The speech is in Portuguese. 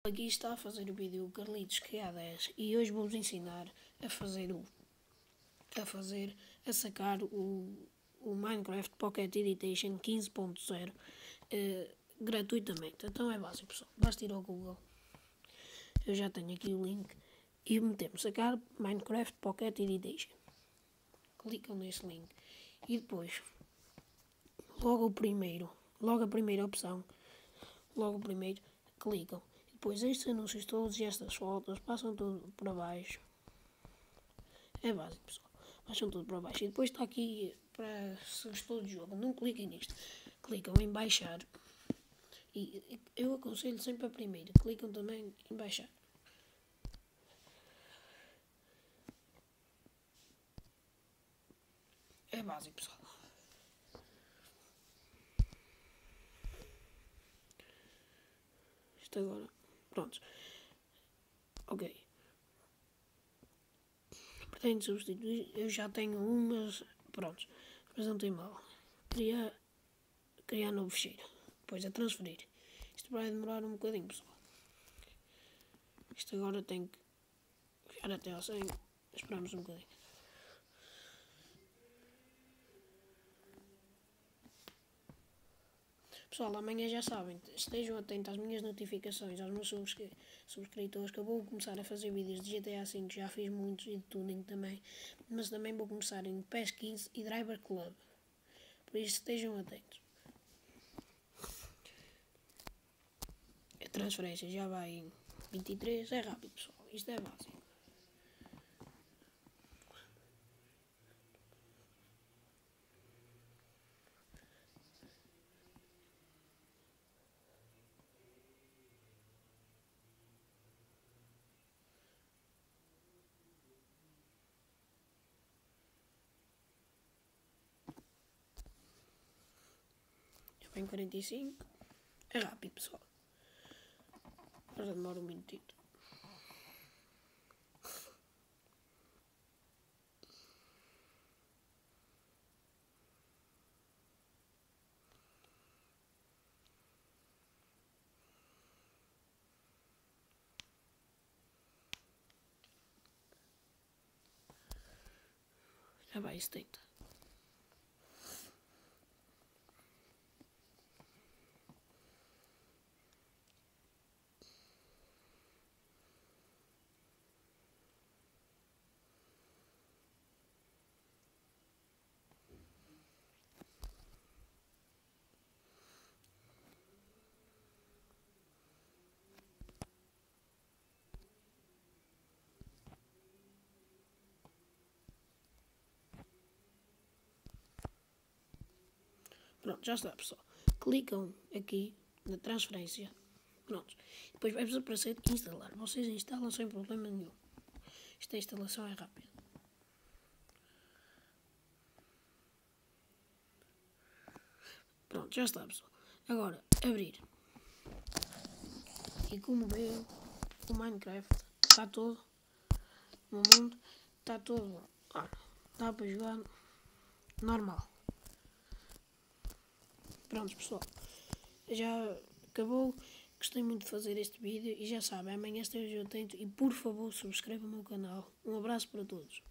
Aqui está a fazer o vídeo o Carlitos QA10 e hoje vou-vos ensinar a sacar o Minecraft Pocket Edition 15.0 gratuitamente. Então é básico, pessoal, basta ir ao Google, eu já tenho aqui o link, e metemos sacar Minecraft Pocket Edition. Clicam nesse link e depois logo a primeira opção, clicam. Depois estes anúncios todos e estas fotos passam tudo para baixo. É básico, pessoal. Passam tudo para baixo. E depois está aqui para se gostou do jogo. Não cliquem nisto. Clicam em baixar. E eu aconselho sempre a primeira. Clicam também em baixar. É básico, pessoal. Isto agora. Prontos. Ok. Pretendo substituir. Eu já tenho umas. Prontos. Mas não tem mal. Criar novo ficheiro. Depois a transferir. Isto vai demorar um bocadinho, pessoal. Isto agora tem que chegar até ao 100. Esperamos um bocadinho. Pessoal, amanhã já sabem, estejam atentos às minhas notificações, aos meus subscritores, que eu vou começar a fazer vídeos de GTA V, já fiz muitos, e de tuning também, mas também vou começar em PES 15 e Driver Club, por isso estejam atentos. A transferência já vai em 23, é rápido, pessoal, isto é básico. Em 45, é rápido, pessoal. Agora demora um minutito. Já vai 70. Pronto, já está, pessoal. Clicam aqui na transferência. Pronto. Depois vai-vos aparecer instalar. Vocês instalam sem problema nenhum. Esta instalação é rápida. Pronto, já está, pessoal. Agora, abrir. E como veem, o Minecraft está todo no mundo. Está todo. Dá para jogar normal. Pronto, pessoal, já acabou. Gostei muito de fazer este vídeo e já sabem, amanhã estejam atentos e por favor subscrevam o meu canal. Um abraço para todos.